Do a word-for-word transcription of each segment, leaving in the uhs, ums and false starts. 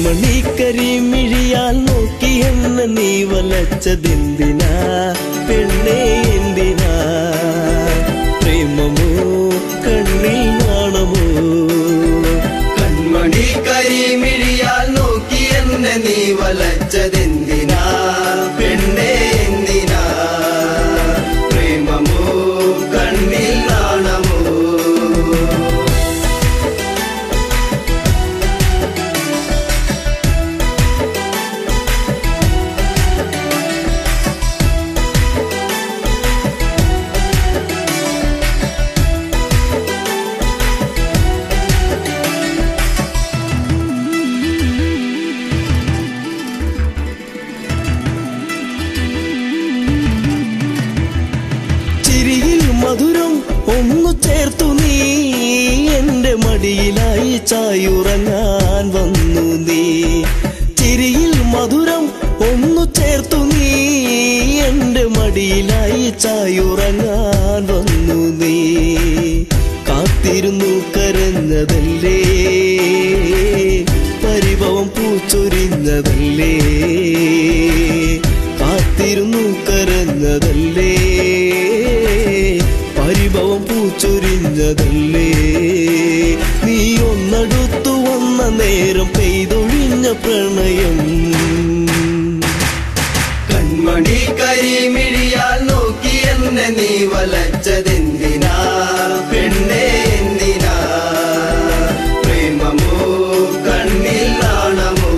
കൺമണി കരിമിഴിയാൽ നോക്കി എന്നെ നീ വലച്ചതെന്തിനാ പെണ്ണേ എന്തിനാ പ്രേമമോ കണ്ണിൽ നാണമോ കൺമണി കരിമിഴിയാൽ നോക്കി എന്നെ നീ വലച്ചതെന്തിനാ പെണ്ണേ എന്തിനാ പ്രേമമോ കണ്ണിൽ നാണമോ മധുരം ഒന്നു ചേർത്തു നീ എന്റെ മടിയിലായി ചായുറങ്ങാൻ വന്നു നീ ചിരിയിൽ മധുരം ഒന്നു ചേർത്തു നീ എന്റെ മടിയിലായി ചായുറങ്ങാൻ വന്നു നീ കാത്തിരുന്നു കരഞ്ഞതല്ലേ പരിഭവം പൂച്ചൊരിഞ്ഞതല്ലേ കാത്തിരുന്നു കരഞ്ഞതല്ലേ പരിഭവം പൂച്ചൊരിഞ്ഞതല്ലേ നീ ഒന്നടുത്തു വന്ന നേരം പെയ്തൊഴിഞ്ഞ പ്രണയം കൺമണി കരിമിഴിയാൽ നോക്കി എന്നെ നീ വലച്ചതെന്തിനാ പെണ്ണേ എന്തിനാ പ്രേമമോ കണ്ണിൽ നാണമോ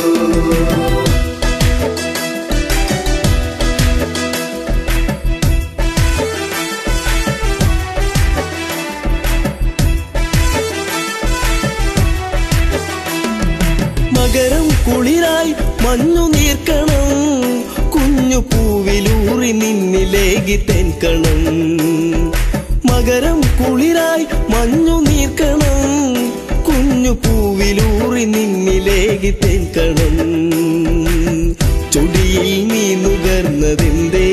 മകരം കുളിരായി മഞ്ഞു നീർക്കണം കുഞ്ഞു പൂവിലൂറി നിന്നിലേകി തെൻകണം മകരം കുളിരായി മഞ്ഞു നീർക്കണം കുഞ്ഞു പൂവിലൂറി നിന്നിലേകി തെൻകണം ചൊടിയിൽ നീ നുകർന്നതെന്തേ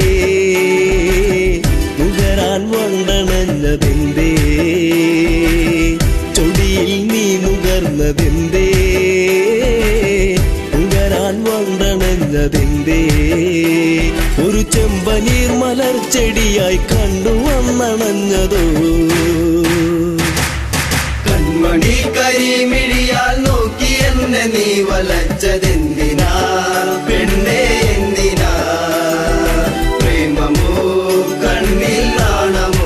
നുകരാൻ വണ്ടണഞ്ഞതെന്തേ ചൊടിയിൽ നീ നുകർന്നതെന്തേ നുകരാൻ വണ്ടണഞ്ഞതെന്തേ ഒരു ചെമ്പനീർ മലർച്ചെടിയായി കണ്ടു വന്നണഞ്ഞതോ കൺമണി കരിമിഴിയാൽ നോക്കി എന്നെ നീ വലച്ചതെന്തിനാ പെണ്ണേ എന്തിനാ പ്രേമമോ കണ്ണിൽ നാണമോ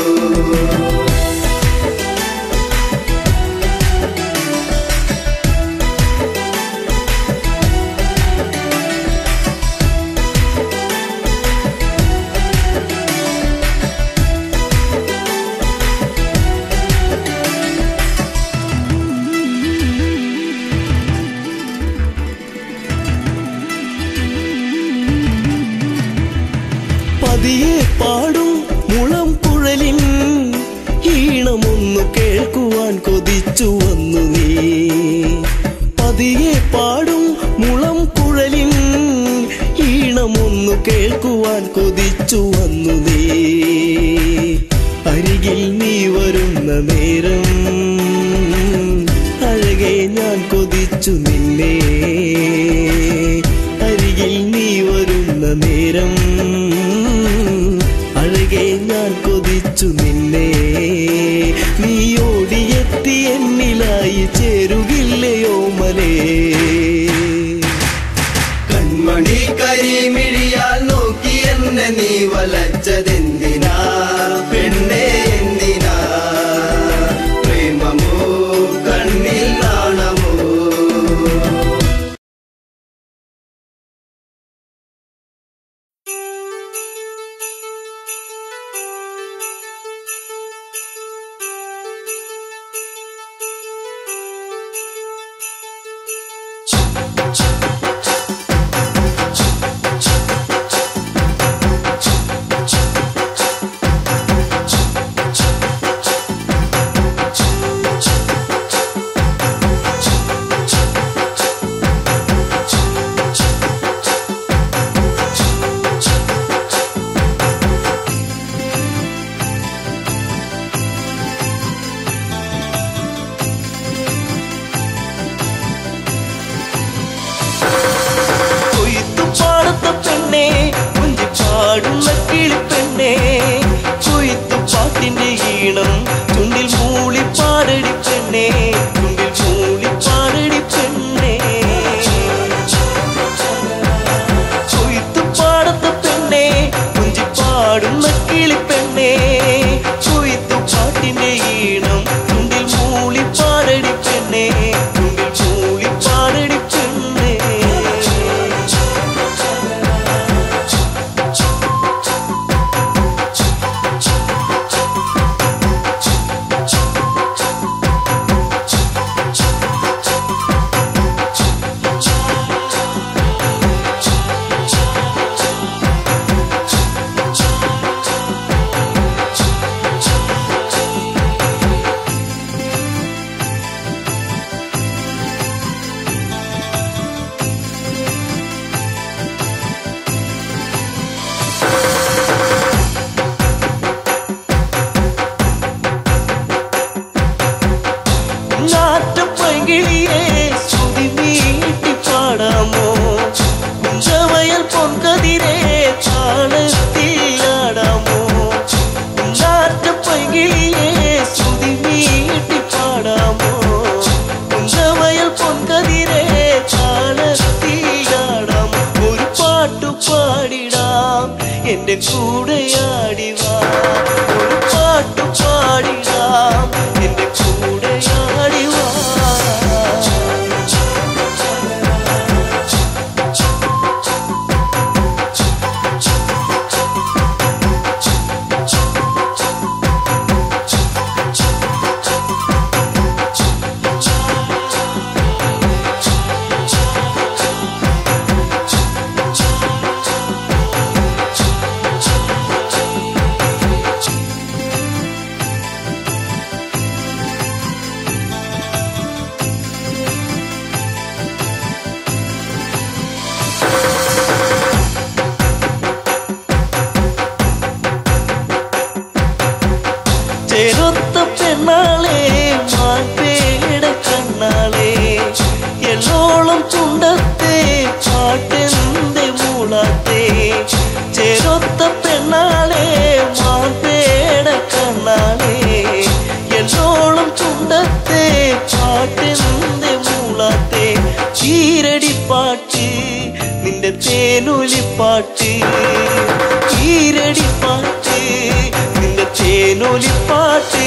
പതിയെ പാടും മുളം കുഴലിൻ ഈണമൊന്നു കേൾക്കുവാൻ കൊതിച്ചു വന്നു നീ പതിയെ പാടും മുളം കുഴലിൻ ഈണമൊന്നു കേൾക്കുവാൻ കൊതിച്ചു വന്നു നീ അരികിൽ നീ വരുന്ന നേരം അഴകെ ഞാൻ കൊതിച്ചു നിന്നെ അരികിൽ നീ വരുന്ന നേരം അഴകെ ഞാൻ കൊതിച്ചു നിന്നെ നീ ഓടിയെത്തി എന്നിലായി ചേരുകില്ലയോ മലേ കൺമണി കരിമിഴിയാൽ നോക്കി എന്നെ നീ വലച്ചതെന്തിനാ പെണ്ണേ എന്തിനാ പ്രേമമോ കണ്ണിൽ നാണമോ പെണ്ണേ കുഞ്ചി പാടുന്ന കിളിപ്പെണ്ണേ കൊയ്ത്തു പാട്ടിന്റെ ഈണം ചുണ്ടിൽ മൂളി പാടടി പെണ്ണേ ചുണ്ടിൽ മൂളി പാടടി പെണ്ണേ കൊയ്ത്തു പാടത്ത പെണ്ണേ കുഞ്ചി പാടുന്ന കിളിപ്പെണ്ണേ കൊയ്ത്തു പാട്ടിന്റെ ഈണം ചുണ്ടിൽ മൂളി പാടടി പെണ്ണേ ചുണ്ടിൽ മൂളി പാടടി പെണ്ണേ എന്റെ കൂടെയാടി വാ ഒരു പാട്ടു പാടിടാം എന്റെ കൂടെയാടി വാ ചേരൊത്ത പെണ്ണാളെ മാൻപേട കണ്ണാളെ എള്ളോളം ചുണ്ടത്തെ പാട്ടെന്തെ മൂളാത്തെ ചേരൊത്ത പെണ്ണാളെ മാൻപേട കണ്ണാളെ എള്ളോളം ചുണ്ടത്തെ പാട്ടെന്തെ മൂളാത്തെ ചീരടിപ്പാട്ട് നിന്റെ തേനൊലിപ്പാട്ട് ചീരടിപ്പാട്ട് നിന്റെ തേനൊലിപ്പാട്ട്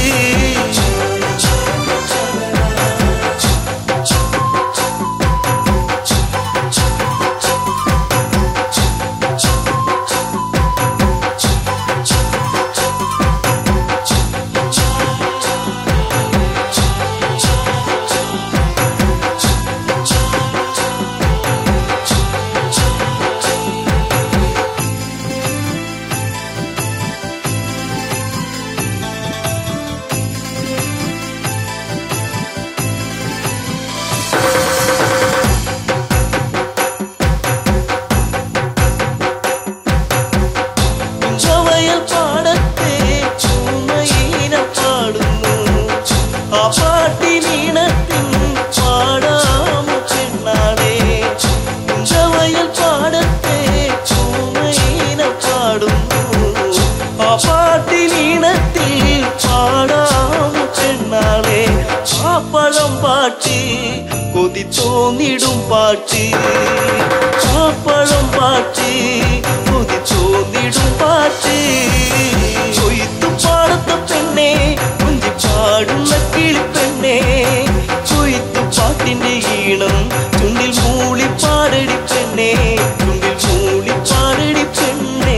കൊതി തോന്നിടും പാട്ട് പാപ്പളം പാട്ട് കൊതി തോന്നിടും പാട്ട് കൊയ്ത്തു പാടത്ത പെണ്ണേ കുഞ്ചി പാടുന്ന കിളിപ്പെണ്ണേ കൊയ്ത്തു പാട്ടിന്റെ ഈണം ചുണ്ടിൽ മൂളി പാടടി പെണ്ണേ ചുണ്ടിൽ മൂളി പാടടി പെണ്ണേ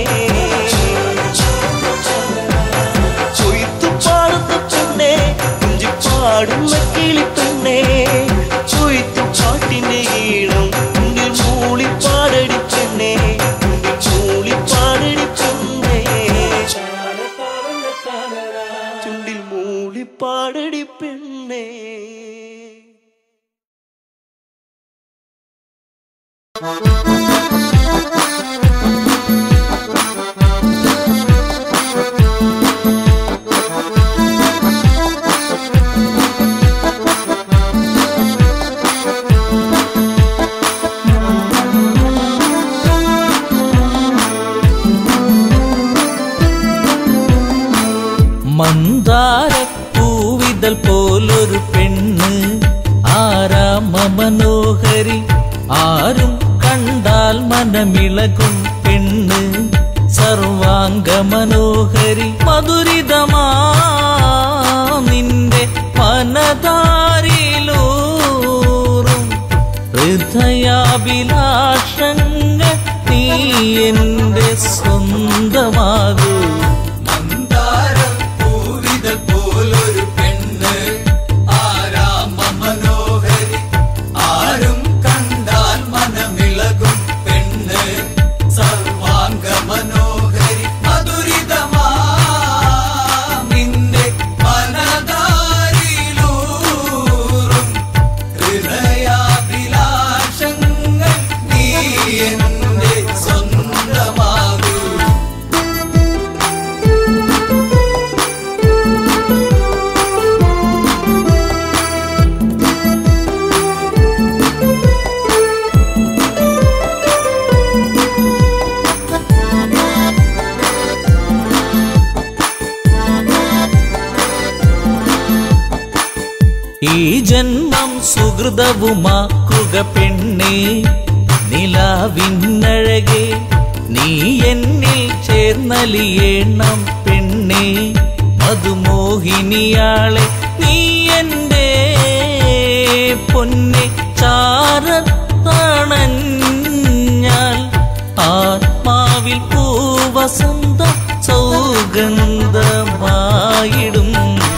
കൊയ്ത്തു പാടത്ത പെണ്ണേ കുഞ്ചി പാടുന്ന കിളിപ്പെണ്ണേ കൊയ്ത്തു പാട്ടിന്റെ ഈണം ചുണ്ടിൽ മൂളി പാടടി പെണ്ണേ ചുണ്ടിൽ മൂളി പാടടി പെണ്ണേ ചുണ്ടിൽ മൂളി പാടടി പെണ്ണേ മനോഹരി ആരും കണ്ടാൽ മനമിളകും പെണ്ണ് സർവാംഗ മനോഹരി മധുരിതമാ നിന്റെ മനതാരിലൂറും ഹൃദയാഭിലാഷങ്ങൾ നീ എന്റെ സ്വന്തമാകൂ ഈ ജന്മം സുഹൃതവുമാക്കുക പെണ്ണേ നിലാവിന്നഴകെ നീ എന്നിൽ ചേർന്നലിയേണം പെണ്ണേ മധുമോഹിനിയാളെ നീ എന്റെ പൊന്നെ ചാരത്തണഞ്ഞാൽ ആത്മാവിൽ പൂവസന്ത സൗഗന്ധമായിടും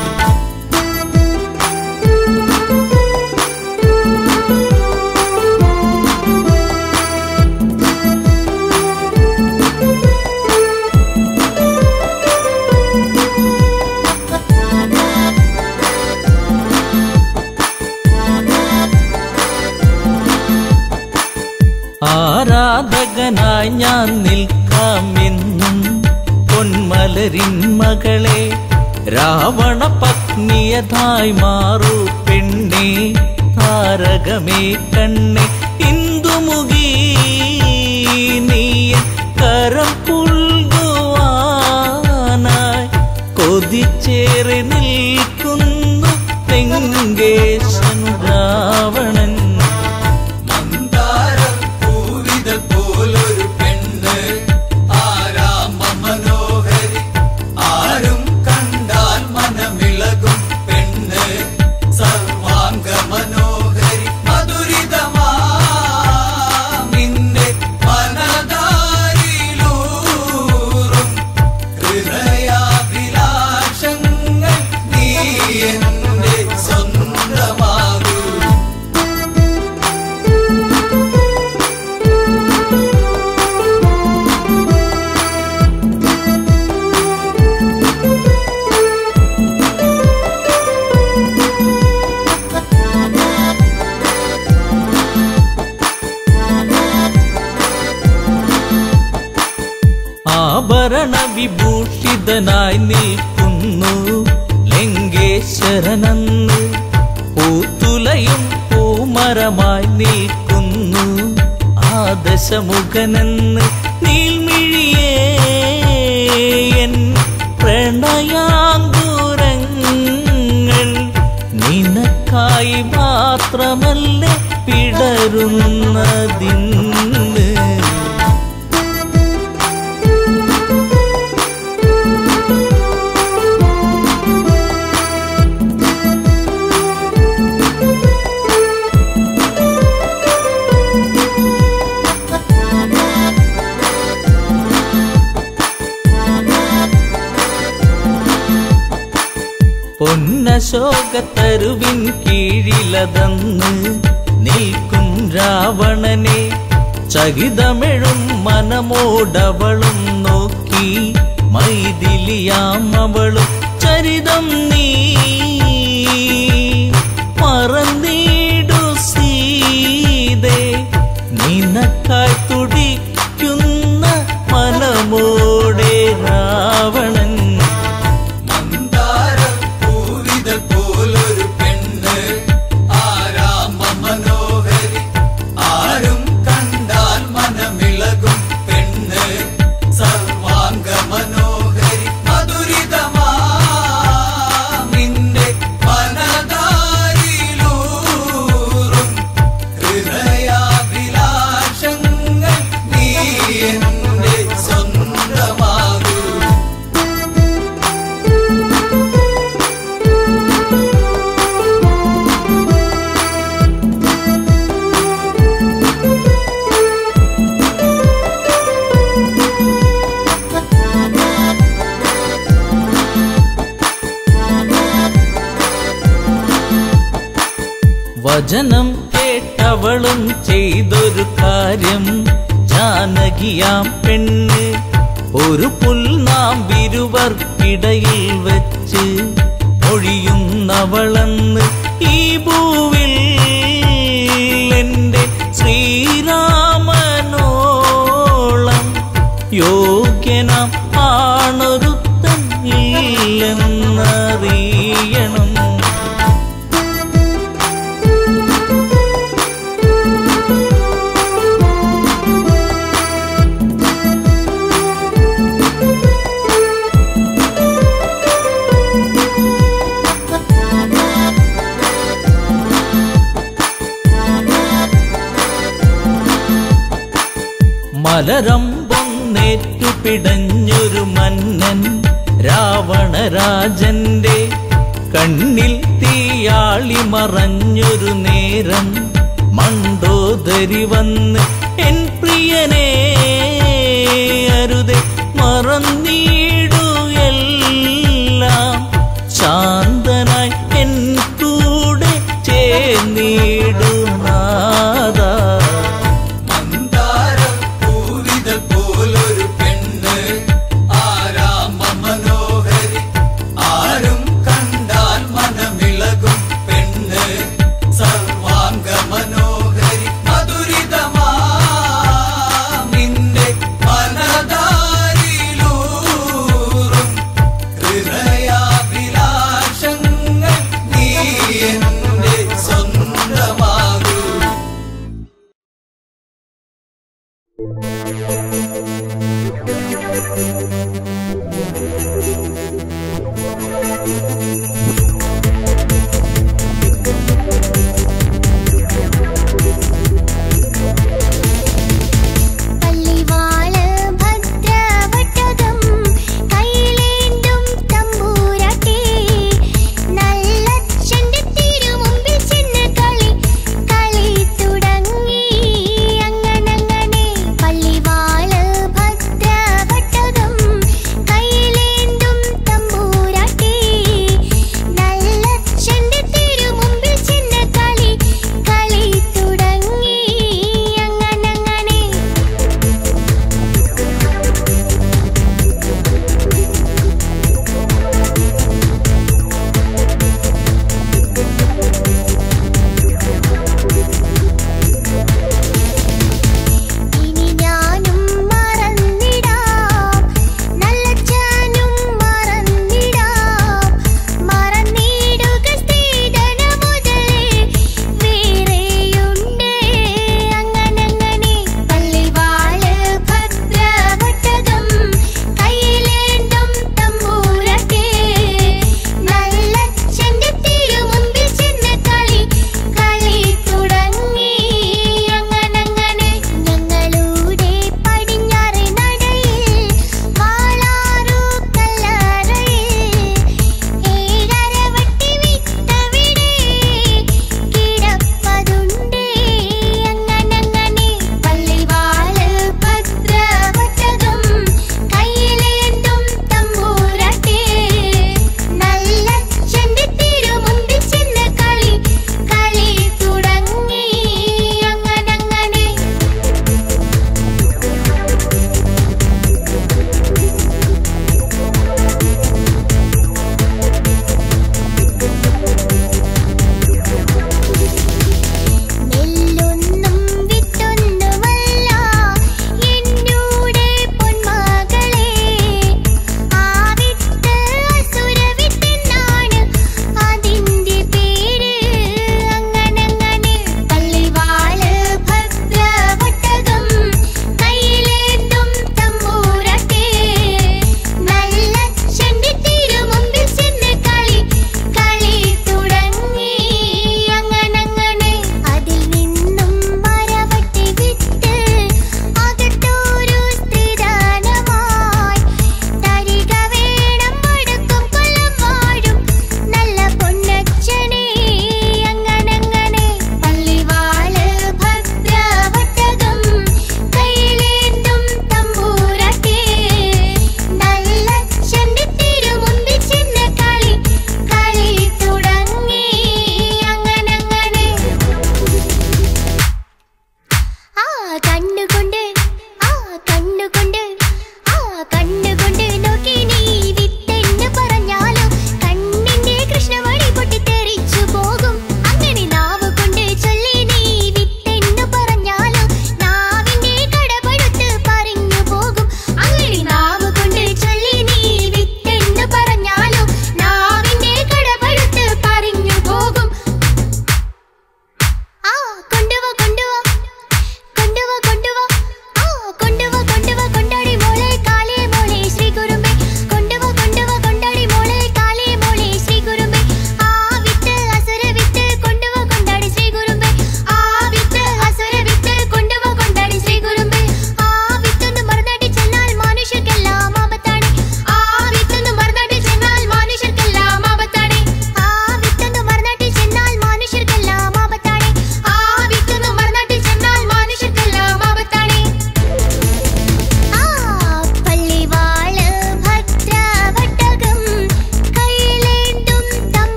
ആരാധകനായി ഞാൻ നിൽക്കാമെന്നും പൊന്മലരിൻ മകളെ രാവണ പത്നിയതായി മാറൂ പെണ്ണേ താരകമേ കണ്ണേ ഇന്ദുമുഖി നീ കരം പുൽകുവാനായി കൊതിച്ചേറി നിൽക്കുന്നു തെങ്കേശൻ രാവണൻ ആഭരണ വിഭൂഷിതനായി നിൽക്കുന്നു ലങ്കേശ്വരനന്ന് പൂത്തുലയും പൂമരമായി നിൽക്കുന്നു ആദശമുഖനെന്ന് നീൽമിഴിയേ എൻ പ്രണയാങ്കുരങ്ങൾ നിനക്കായി മാത്രമല്ലേ പിടരുന്നതിന്ന് പൊന്നശോകത്തരുവിൻ കീഴിലതന്ന് നിൽക്കും രാവണനെ ചകിതമെഴും മനമോടവളും നോക്കി മൈഥിലിയാം അവളും ചരിതം നീ മറന്നീടു സീതേ നിനക്കായി തുടിക്കുന്ന മനമോടെ രാവണൻ മനോഹരി മധുരിതമാ നിന്റെ മനതാരിലൂ വചനം കേട്ടവളും ചെയ്തൊരു കാര്യം, ജാനകിയാം പെണ്ണ് ഒരു പുൽനാമ്പിരുവർക്കിടയിൽ വെച്ച് ഒഴിയുന്നവളെന്ന് ഈ ഭൂവിൽ എന്റെ ശ്രീരാമനോളം യോഗ്യനാം ആണൊരുത്തൻ ഇല്ലെന്നറിയണം. മലരമ്പൊന്നേറ്റു പിടഞ്ഞൊരു മന്നൻ രാവണരാജന്റെ കണ്ണിൽ തീയാളി മറഞ്ഞൊരു നേരം, മണ്ടോദരി വന്ന് എൻ പ്രിയനെ അരുതേ മറന്നീടു എല്ലാം, ശാന്തനായി എൻ കൂടെ ചേർന്നീടു നാദ. കളി തുടങ്ങി അങ്ങനെ അങ്ങനെ പള്ളിവാള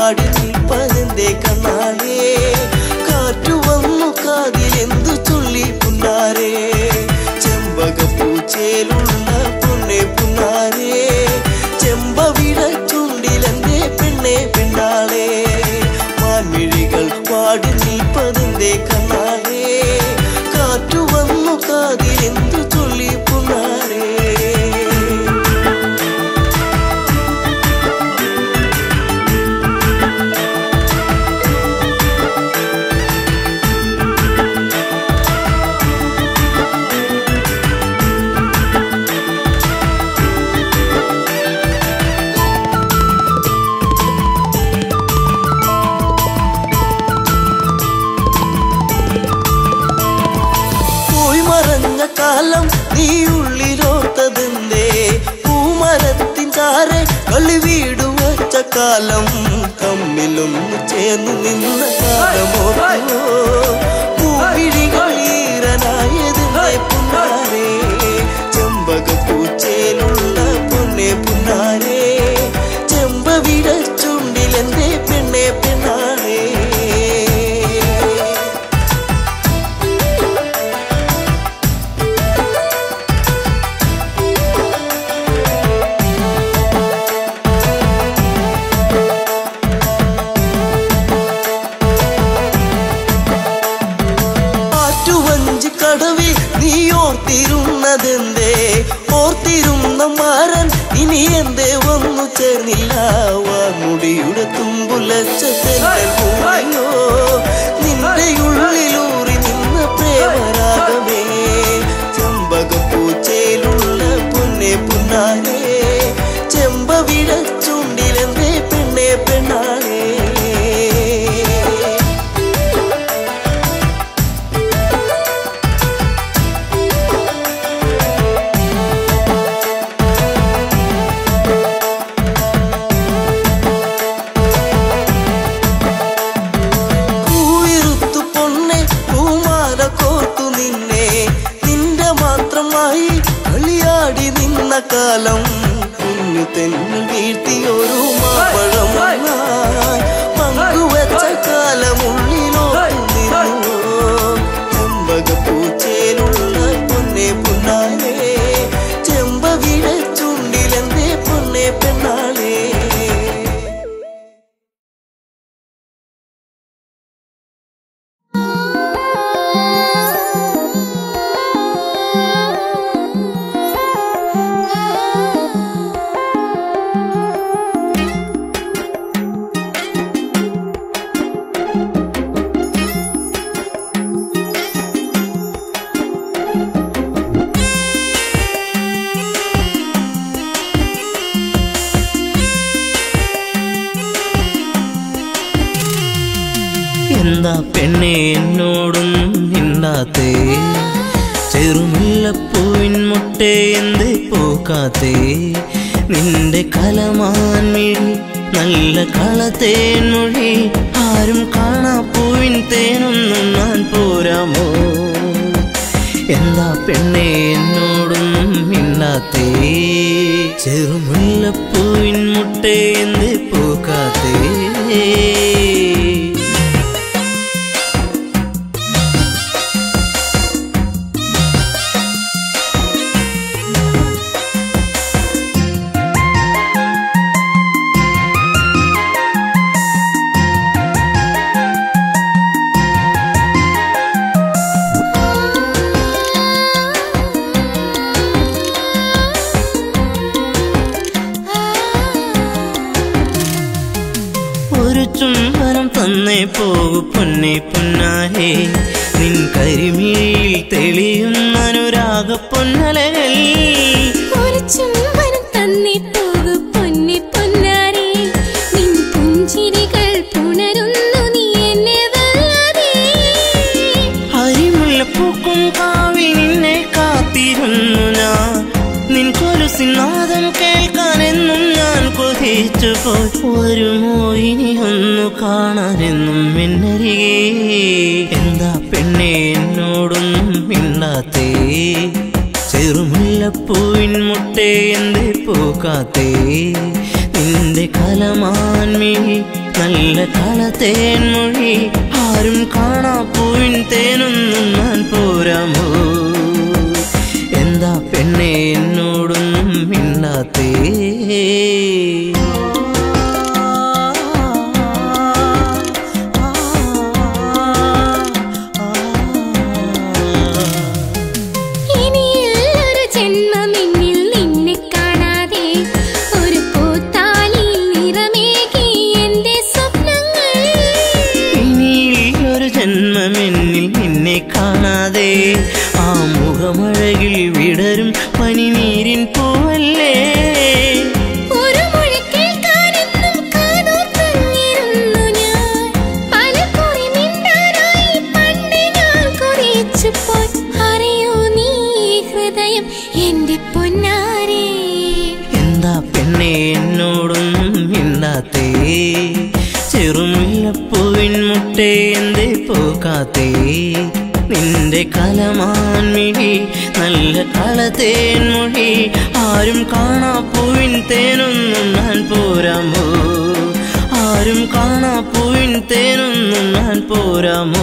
വാടി നിൽപ്പതെന്തേ കണ്ണാലേ കാറ്റു വന്നു കാതിലെന്തു ചൊല്ലി പുന്നാരേ ചെമ്പകപ്പൂച്ചേലുള്ള പൊന്നെ പുന്നാരേ ചെമ്പവിട ചുണ്ടിലെന്തേ പെണ്ണെ പെണ്ണാളേ മാൻമിഴികൾ വാടി നിൽപ്പതെന്തേ കണ്ണാലേ കാറ്റു വന്നു കാതിലെന്തു ചൊല്ലി പുന്നാരേ കാലം നീ ഉള്ളിലോത്തതെന്തേ പൂമരത്തിൻ ചാരെ കളി വീടു വച്ച കാലം തമ്മിലൊന്നു ചേർന്നു നിന്ന കാലമോ പൂവിഴികൾ ഈറനായതെന്തേ പുന്നാരേ ചെമ്പകപ്പൂച്ചേലുള്ള പൊന്നെ പുന്നാരേ ചെമ്പവിട ചുണ്ടിലെന്തേ പെണ്ണെ പെണ്ണാളേ കടവിൽ നീ ഓർത്തിരുന്നതെന്തേ ഓർത്തിരുന്ന മാരൻ ഇനി എന്തേ വന്നു ചേർന്നില്ല വാർമുടിയുടെ തുമ്പുലച്ച തെല്ലോ നിന്റെ ഉള്ളിലൂറി നിന്ന പ്രേമരാഗമേ ചെമ്പകപ്പൂച്ചയിലുള്ള പൊന്നെ പുന്നാരേ ചെമ്പവിട ചുണ്ടിലെന്തേ പെണ്ണെ പെണ്ണാളേ കാലം കുഞ്ഞു തെന്നിൽ വീഴ്ത്തിയൊരു മാമ്പഴം പങ്കുവച്ച കാലമുള്ളിലോ നിന്നു ചെമ്പകപ്പൂച്ചേലുള്ള പൊന്നെ പുന്നാരേ ചെമ്പവിട ചുണ്ടിലെന്തേ പൊന്നെ പെണ്ണാളേ എന്താ പെണ്ണെ എന്നോടൊന്നും മിണ്ടാത്തേ ചെറുമുല്ലപ്പൂവിൻ മുട്ടേ എന്തേ പൂക്കാത്തേ നിന്റെ കലമാൻമിഴി നല്ല കളത്തേൻ മൊഴി ആരും കാണാ പൂവിൻ തേനൊന്നും ഞാൻ പോരാമോ എന്താ പെണ്ണെ എന്നോടൊന്നും മിണ്ടാത്തേ ചെറുമുല്ലപ്പൂവിൻ മുട്ടേ എന്തേ പൂക്കാത്തേ ചുംബനം തന്നേ പോകു പൊന്നെ പൊന്നാരേ നിൻ കരിമിഴിയിൽ തെളിയുന്ന അനുരാഗ പൊന്നലകൾ ഒരു ചുംബനം തന്നേ പോകു പൊന്നെ പൊന്നാരേ നിൻ പുഞ്ചിരികൾ പുണരുന്നു നീ എന്നെ വല്ലാതെ ഹരിമുല്ലപ്പൂക്കും കാവിൽ നിന്നെ കാത്തിരുന്നു ഞാൻ നിൻ കൊലുസിനാദം കേൾക്കാനെന്നും ഞാൻ കൊതിച്ചു പോയി വരുമോ ഇനി ഒന്നു കാണാനെന്നും എന്നരികെ എന്താ പെണ്ണെ എന്നോടൊന്നും മിണ്ടാത്തേ ചെറുമുല്ലപ്പൂവിൻ മുട്ടേ എന്തേ പൂക്കാത്തേ നിന്റെ കലമാൻമിഴി നല്ല കളത്തേൻ മൊഴി ആരും കാണാ പൂവിൻ തേനൊന്നും ഞാൻ പോരാമോ എന്താ പെണ്ണെ എന്നോടൊന്നും മിണ്ടാത്തേ ജന്മമെന്നിൽ നിന്നെ കാണാതെ ആ മുഖമഴകിൽ വിടരും പനിനീരിൻ പൂവല്ലേ ഒരു മൊഴി കേൾക്കാനെന്നും കാതോർത്തിരുന്നു ഞാൻ പലകുറി മിണ്ടാനായി പണ്ട് ഞാൻ കുറിച്ചു പോയി അറിയോ നീ ഹൃദയം എന്റെ പൊന്നാരേ എന്താ പെണ്ണെ എന്നോടൊന്നും മിണ്ടാത്തേ ചെറുമുല്ലപ്പൂവിൻ മുട്ടേ എന്തേ പോകാത്തേ നിന്റെ കലമാൻമിഴി നല്ല കളത്തേൻ മൊഴി ആരും കാണാ പൂവിൻ തേനൊന്നും ഞാൻ പോരാമോ ആരും കാണാ പൂവിൻ തേനൊന്നും ഞാൻ പോരാമോ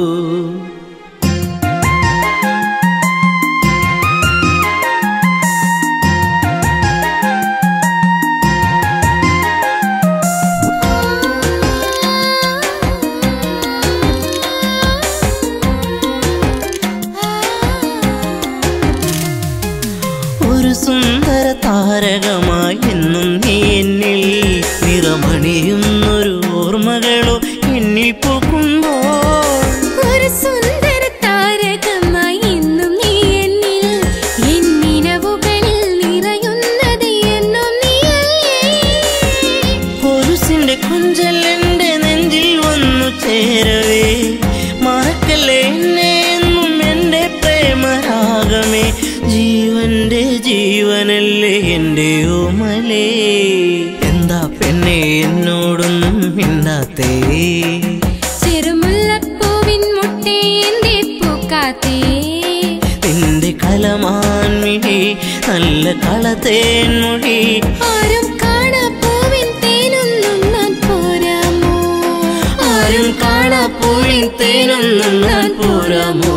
ഒരു സുന്ദര താരകമായി എന്നും നീ എന്നിൽ നിറമണിയുന്നൊരു ഓർമ്മകളോ എന്നിൽ പൂക്കുമ്പോൾ ഒരു സുന്ദര താരകമായി എന്നും നീ എന്നിൽ എന്നിനവുകളിൽ നിറയുന്നത് എന്നും നീയല്ലേ കൊലുസിന്റെ കൊഞ്ചൽ എന്റെ നെഞ്ചിൽ വന്നു ചേരവേ മറക്കല്ലേ എന്നെ എന്നും എന്റെ പ്രേമരാഗമേ ജീവന്റെ ജീവനല്ലേ എന്റെ ഓമലേ എന്താ പെണ്ണെ എന്നോടൊന്നും മിണ്ടാത്തേ ചെറുമുല്ലപ്പൂവിൻ മുട്ടേ എന്തേ പൂക്കാത്തേ നിന്റെ കലമാൻമിഴി നല്ല കളത്തേൻ മൊഴി ആരും കാണാ പൂവിൻ തേനൊന്നും ഞാൻ പോരാമോ ആരും കാണാ പൂവിൻ തേനൊന്നും ഞാൻ പോരാമോ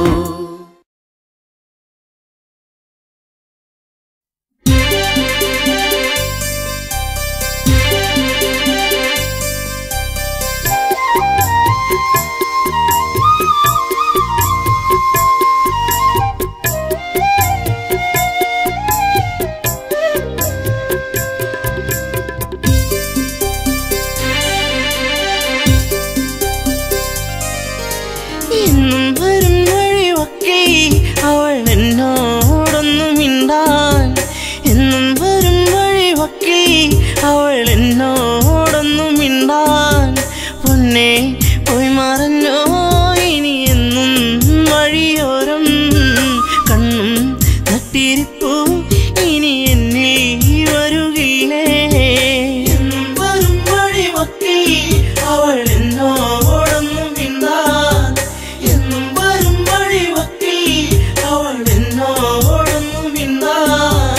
എന്നും വരും വഴിയൊക്കെ അവൾ എന്നോടൊന്നു മിണ്ടാൻ എന്നും വരും വഴിയൊക്കെ അവൾ എന്നോടൊന്നു മിണ്ടാൻ പൊന്നെ പോയി മറഞ്ഞോ ഇനി എന്നും വഴിയോരം കണ്ണും തട്ടിരിപ്പൂ ഇനി എന്നിൽ വരുകില്ലേ എന്നും വരും വഴിയൊക്കെ അവൾ എന്നോടൊന്നു മിണ്ടാൻ എന്നും വരും വഴിവക്കിൽ അവൾ എന്നോടൊന്നു മിണ്ടാൻ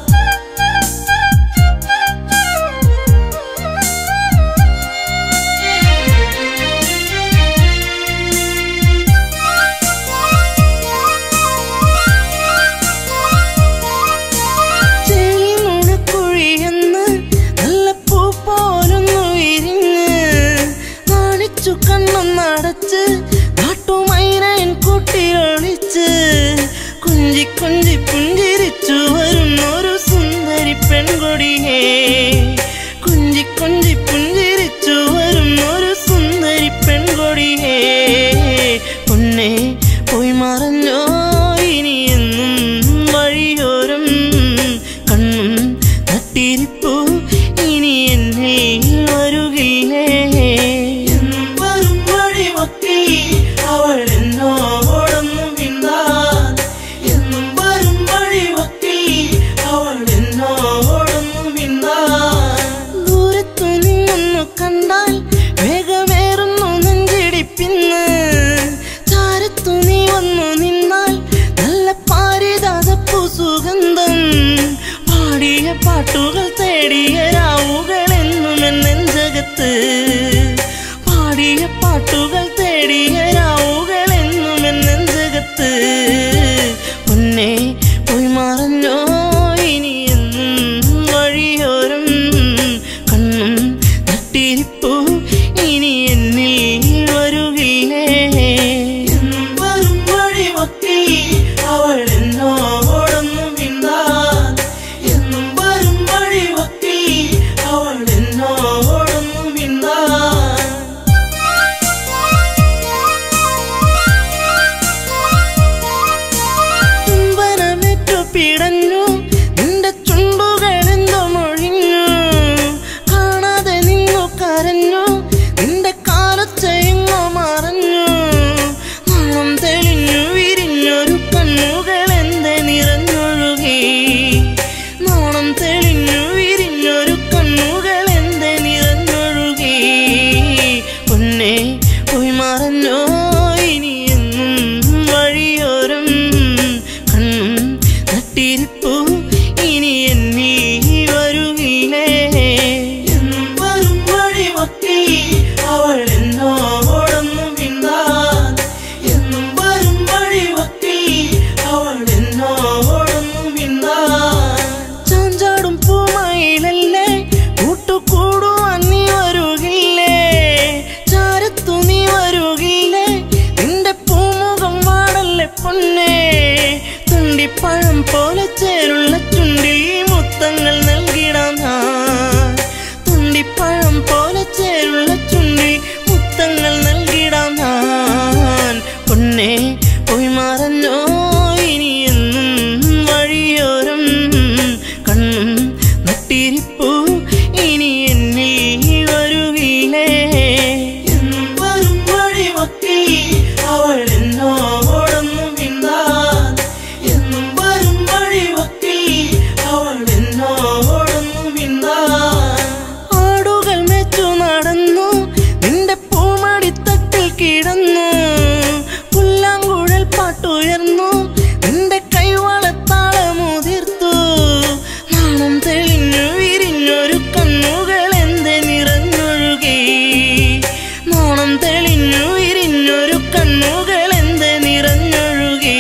ചെളിനുണക്കുഴിയെന്ന് നല്ല പൂ പോലൊന്നു വിരിഞ്ഞ് നാണിച്ചു കണ്ണൊന്നടച്ച് നാട്ടുമൈനൻ കൂട്ടിയൊളിച്ച് കുഞ്ചി കുഞ്ചി പുഞ്ചിരിച്ചു വരുന്നൊരു സുന്ദരി പെൺകൊടിയേ കുഞ്ചി കുഞ്ചി പുഞ്ചിരിച്ചു വരുന്നൊരു സുന്ദരി പെൺകൊടിയേ പൊന്നെ പോയി മറഞ്ഞോ ഇനി എന്നും വഴിയോരം കണ്ണും തട്ടിരിപ്പൂ ഇനി എന്നിൽ വരുകില്ലേ എന്നും വരും വഴിവക്കിൽ അവൾ എന്നോടൊന്നു മിണ്ടാൻ എന്നും വരും വഴിവക്കിൽ അവൾ എന്നോടൊന്നു മിണ്ടാൻ ദൂരത്തു നിന്നൊന്നു കണ്ടാൽ വേഗമേറുന്നു നെഞ്ചിടിപ്പിന്ന് ചാരത്തു നീ വന്നു നിന്നാൽ നല്ല പാരിതാതപ്പൂ സുഗന്ധം പാടിയ പാട്ടുകൾ തേടിയ രാവുകൾ എന്നും എന്നെഞ്ചകത്ത് നട്ടിരിപ്പു ഇനി എന്നിൽ വരുകില്ലേ എന്നും വരും വഴിവക്കിൽ അവൾ എന്നോടൊന്നും മിണ്ടാൻ എന്നും വരും വഴിവക്കിൽ അവൾ എന്നോടൊന്നും മിണ്ടാൻ ചുംബനമേറ്റു പിടഞ്ഞു നിന്റെ ചുണ്ടുകളെന്തോ മൊഴിഞ്ഞു കാണാതെ നിന്നു കരഞ്ഞു നിന്റെ കാലൊച്ചയെങ്ങോ മറഞ്ഞു നാണം തെളിഞ്ഞു വിരിഞ്ഞൊരു കണ്ണുകളെന്തെ നിറഞ്ഞൊഴുകി നാണം തെളിഞ്ഞു വിരിഞ്ഞൊരു കണ്ണുകളെന്തെ നിറഞ്ഞൊഴുകി പൊന്നെ പോയി മറഞ്ഞോ ഇനി എന്നും വഴിയോരം കണ്ണും നട്ടിരിപ്പു ഇനി എന്നിൽ വരുകില്ലേ എന്നും വരും വഴിവക്കിൽ അവൾ എന്നോടൊന്നും മിണ്ടാൻ എന്നും വരും വഴിവക്കിൽ അവൾ എന്നോടൊന്നും മിണ്ടാൻ ചാഞ്ചാടും പൂമയിലല്ലേ കൂട്ടുകൂടുവാൻ നീ വരുകില്ലേ ചാരത്തു നീ വരുകില്ലേ നിന്റെ പൂമുഖം വാടല്ലേ പൊന്നേ തുണ്ടിപ്പഴം പോലെ ചേരുള്ള ചുണ്ടിൽ മുത്തങ്ങൾ നൽകിടാം ഞാൻ തുണ്ടിപ്പഴം പോലെ ചേരുള്ള ചുണ്ടിൽ മുത്തങ്ങൾ നൽകിടാം ഞാൻ പൊന്നെ പോയി മറഞ്ഞോ ഇനി എന്നും വഴിയോരം കണ്ണും നട്ടിരിപ്പു ഇനി എന്നിൽ വരുകില്ലേ എന്നും വരും വഴിവക്കിൽ അവൾ എന്നോടൊന്നും മിണ്ടാൻ എന്നും വരും വഴിവക്കിൽ അവൾ എന്നോടൊന്നും മിണ്ടാൻ ആടുകൾ മേച്ചു നടന്നു നിന്റെ പൂമടിത്തട്ടിൽ കിടന്നു പുല്ലാങ്കുഴൽ പാട്ടുയർന്നു നിന്റെ കൈവളത്താളമുതിർത്തു നാണം തെളിഞ്ഞു വിരിഞ്ഞൊരു കണ്ണുകളെന്തെ നിറഞ്ഞൊഴുകി നാണം തെളിഞ്ഞു വിരിഞ്ഞൊരു കണ്ണുകളെന്തെ നിറഞ്ഞൊഴുകി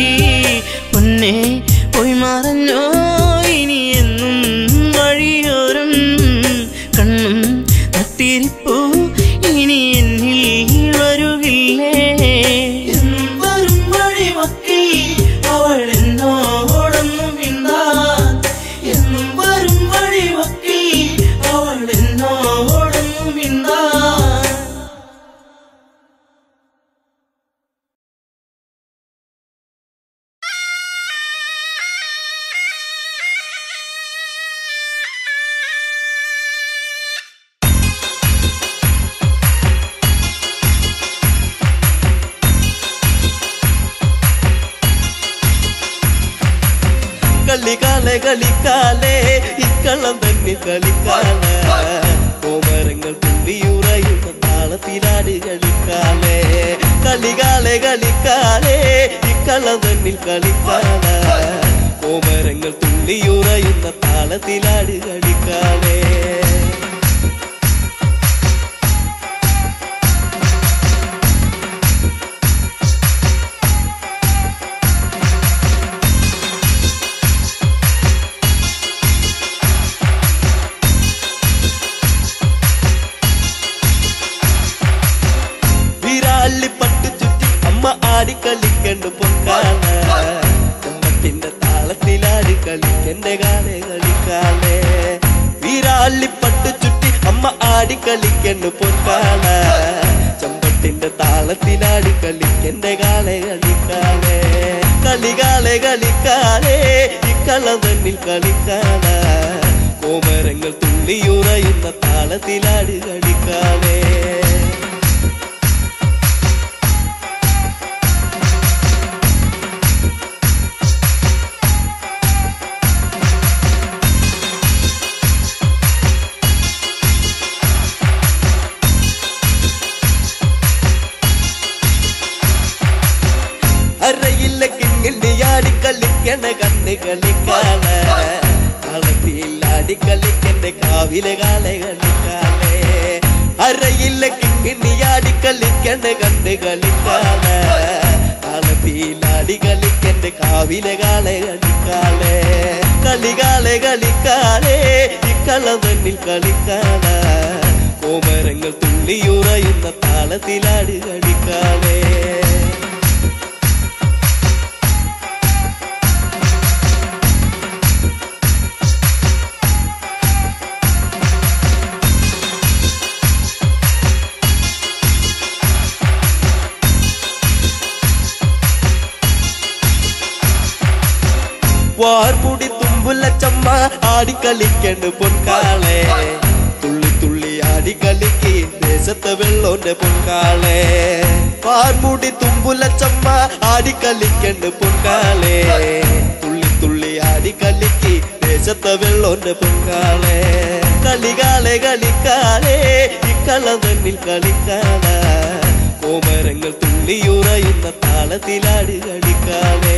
പൊന്നെ പോയി മറഞ്ഞോ ഇനി എന്നും വഴിയോരം കണ്ണും നട്ടിരിപ്പു ഇനി എന്നിൽ വരുകില്ലേ എന്നും വരും വഴിവക്കിൽ അവൾ എന്നോടൊന്നും മിണ്ടാൻ എന്നും വരും വഴിവക്കിൽ അവൾ എന്നോടൊന്നും മിണ്ടാൻ കളിക്കാലെ കളിക്കാലേ ഇക്കള്ളം തന്നെ കളിക്കാല കോമരങ്ങൾ തുള്ളിയുറയുന്ന താളത്തിലാട് കളിക്കാലേ കളികാലെ കളിക്കാലേ ഇക്കള്ളം തന്നിൽ കളിക്കാല കോമരങ്ങൾ തുള്ളിയുറയുന്ന താളത്തിലാട് കളിക്കാലേ പട്ടു ചുറ്റി അമ്മ ആടിക്കളിക്കണ്ടു പൊക്കാല ചമ്മത്തിന്റെ താളത്തിലാടി കളിക്കന്റെ കാലേ കളിക്കാലേ വീരാളി പട്ടു ചുറ്റി അമ്മ ആടിക്കളിക്കണ്ടു പൊക്കാല ചമ്പത്തിന്റെ താളത്തിലാടി കളിക്കന്റെ കാലേ കളിക്കാലേ കളികാലേ കളിക്കാലേ ഇക്കള്ളം തന്നിൽ കളിക്കാല കോമരങ്ങൾ തുള്ളിയുറയുന്ന താളത്തിലാടി കളിക്കാലേ അറയില്ല കിങ്ങിണ്ടിയാടി കളിക്കണ കണ്ണ് കളിക്കാല കളത്തിലാടി കളിക്കണ്ട കാവിലെ കാലെ കളിക്കാലേ അറയില്ല കിങ്ങിണ്ടിയാടി കളിക്കണ കണ്ണ് കളിക്കാല കളത്തിലാടി കളിക്കണ്ട കാവിലെ കാലെ കളിക്കാലേ കളികാലെ കളിക്കാലേ ഇക്കള്ളം തന്നിൽ കളിക്കാല കോമരങ്ങൾ തുള്ളിയുറയുന്ന താളത്തിലാട് കളിക്കാളേ. വാർമുടി തുമ്പുലച്ചമ്മ ആടിക്കളിക്കണ്ട് പൊൻകാളെ. തുള്ളി തുള്ളി ആടിക്കളിക്ക് ദേശത്തെ വെള്ളോന്റെ പൊൻകാളെ. വാർമുടി തുമ്പുലച്ചമ്മ ആടിക്കളിക്കണ്ട് പൊൻകാളെ. തുള്ളി തുള്ളി ആടിക്കളിക്ക് ദേശത്തെ വെള്ളോന്റെ പൊൻകാളെ. കളികാളെ കളിക്കാളെ ഇക്കള തന്നിൽ കളിക്കാള. കോമരങ്ങൾ തുള്ളിയുറയുന്ന താളത്തിലാട് കളിക്കാളെ.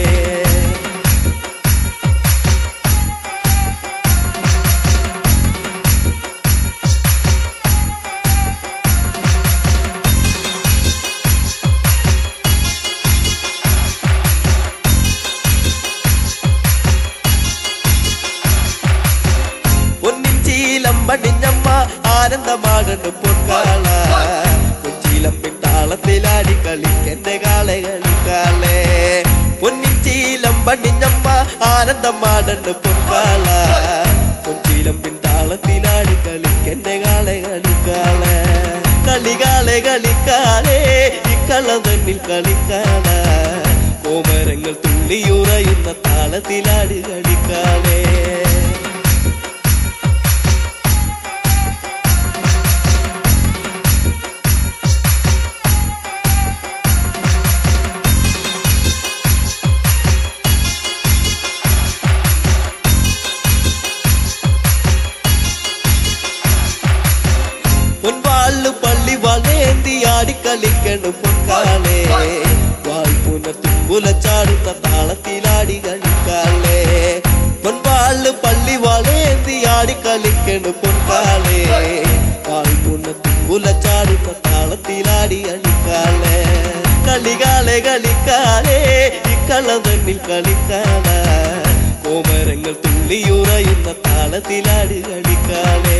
പടിഞ്ഞമ്മ ആനന്ദമാകണ്ട് പൊൻകാള. കൊച്ചിയിലമ്പിൻ താളത്തിലാടി കളിക്കെന്റെ കാളെ കളിക്കാളെ. പൊന്നിച്ചീലം പടിഞ്ഞമ്മ ആനന്ദമാകണ്ട് പൊൻകാള. കൊച്ചിയിലമ്പിൻ താളത്തിലാടി കളിക്കെന്റെ കാളെ കളിക്കാളെ. കളികാളെ കളിക്കാളെ ഇക്കള തന്നിൽ കളിക്കാള. കോമരങ്ങൾ തുള്ളിയുറയുന്ന താളത്തിലാടി കളിക്കാളെ. പൊൻവാള് പള്ളി വളേന്തി ആടിക്കളിക്കണ് പൊൻകാളെ. വായ്പുന തുമ്പുല ചാടുന്ന താളത്തിലാടി കളിക്കാളെ. പൊൻവാള് പള്ളി വളേന്തി ആടിക്കളിക്കണ് പൊൻകാളെ. വായ്പുന തുമ്പുല ചാടുന്ന താളത്തിലാടി കളിക്കാളെ. കളികാളെ കളിക്കാളെ ഇക്കള തന്നിൽ കളിക്കാള. കോമരങ്ങൾ തുള്ളിയുറയുന്ന താളത്തിലാടി കളിക്കാളെ.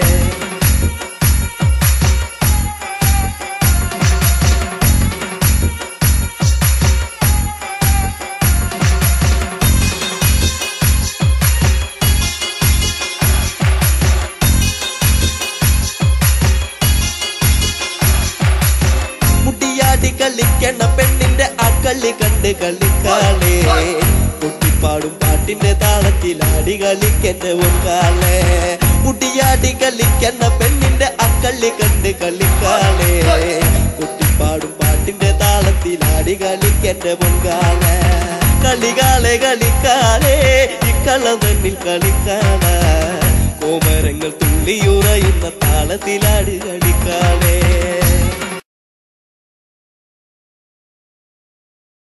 കളിക്കണ പെണ്ണിന്റെ അക്കളി കണ്ട് കളിക്കാളെ. കുട്ടിപ്പാടും പാട്ടിന്റെ താളത്തിലാടി കളിക്കന്റെ പൊൻകാളെ. മുടിയാടി കളിക്കണ പെണ്ണിന്റെ അക്കളി കണ്ട് കളിക്കാളെ. കുട്ടിപ്പാടും പാട്ടിന്റെ താളത്തിലാടി കളിക്കന്റെ പൊൻകാളെ. കളികാളെ കളിക്കാളെ ഇക്കള തന്നിൽ കളിക്കാള. കോമരങ്ങൾ തുള്ളിയുറയുന്ന താളത്തിലാടി കളിക്കാളെ.